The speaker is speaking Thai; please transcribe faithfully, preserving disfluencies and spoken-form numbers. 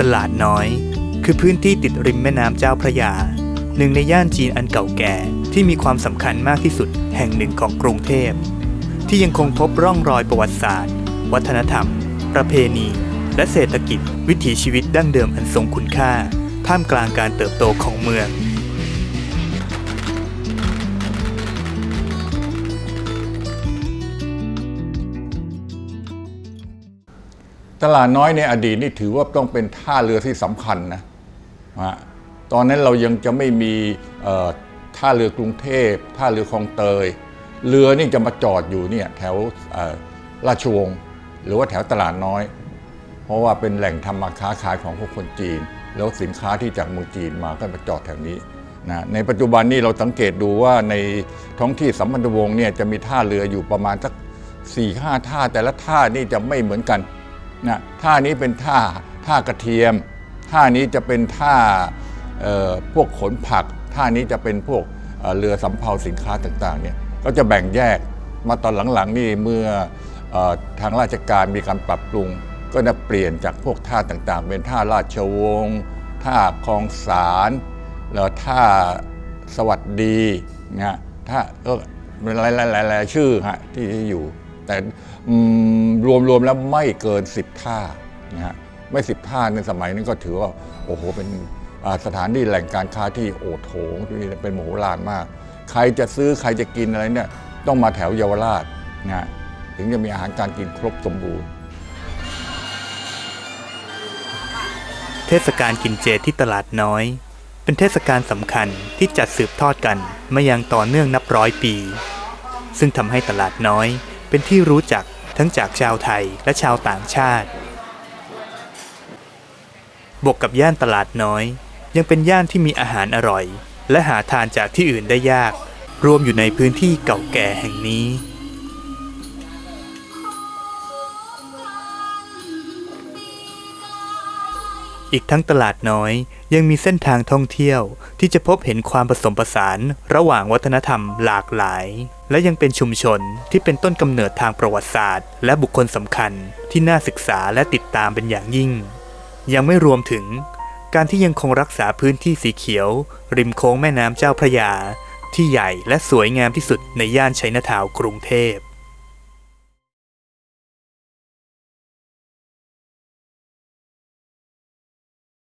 ตลาดน้อยคือพื้นที่ติดริมแม่น้ำเจ้าพระยาหนึ่งในย่านจีนอันเก่าแก่ที่มีความสำคัญมากที่สุดแห่งหนึ่งของกรุงเทพที่ยังคงพบร่องรอยประวัติศาสตร์วัฒนธรรมประเพณีและเศรษฐกิจวิถีชีวิตดั้งเดิมอันทรงคุณค่าท่ามกลางการเติบโตของเมืองตลาดน้อยในอดีตนี่ถือว่าต้องเป็นท่าเรือที่สำคัญนะตอนนั้นเรายังจะไม่มีท่าเรือกรุงเทพท่าเรือคลองเตยเรือนี่จะมาจอดอยู่เนี่ยแถวราชวงศ์หรือว่าแถวตลาดน้อยเพราะว่าเป็นแหล่งทำมาค้าขายของพวกคนจีนแล้วสินค้าที่จากเมืองจีนมาก็มาจอดแถวนี้นะในปัจจุบันนี้เราสังเกตดูว่าในท้องที่สัมพันธวงศ์เนี่ยจะมีท่าเรืออยู่ประมาณสัก สี่ห้า ท่าแต่ละท่านี่จะไม่เหมือนกันนะท่านี้เป็นท่าท่ากระเทียมท่านี้จะเป็นท่าพวกขนผักท่านี้จะเป็นพวกเรือสำเภาสินค้าต่างๆเนี่ยก็จะแบ่งแยกมาตอนหลังๆนี่เมื่อทางราชการมีการปรับปรุงก็จะเปลี่ยนจากพวกท่าต่างๆเป็นท่าราชวงศ์ท่าคลองสารแล้วท่าสวัสดีนะท่าเออเป็นหลายๆชื่อฮะที่อยู่แต่รวมๆแล้วไม่เกินสิบท่านะฮะไม่สิบท่าในสมัยนั้นก็ถือว่าโอ้โหเป็นสถานที่แหล่งการค้าที่โอโถงที่เป็นมโหฬารมากใครจะซื้อใครจะกินอะไรเนี่ยต้องมาแถวเยาวราชนะถึงจะมีอาหารการกินครบสมบูรณ์เทศกาลกินเจที่ตลาดน้อยเป็นเทศกาลสำคัญที่จัดสืบทอดกันมาอย่างต่อเนื่องนับร้อยปีซึ่งทำให้ตลาดน้อยเป็นที่รู้จักทั้งจากชาวไทยและชาวต่างชาติบวกกับย่านตลาดน้อยยังเป็นย่านที่มีอาหารอร่อยและหาทานจากที่อื่นได้ยากรวมอยู่ในพื้นที่เก่าแก่แห่งนี้อีกทั้งตลาดน้อยยังมีเส้นทางท่องเที่ยวที่จะพบเห็นความผสมผสานระหว่างวัฒนธรรมหลากหลายและยังเป็นชุมชนที่เป็นต้นกำเนิดทางประวัติศาสตร์และบุคคลสำคัญที่น่าศึกษาและติดตามเป็นอย่างยิ่งยังไม่รวมถึงการที่ยังคงรักษาพื้นที่สีเขียวริมโค้งแม่น้ำเจ้าพระยาที่ใหญ่และสวยงามที่สุดในย่านไชน่าทาวน์กรุงเทพ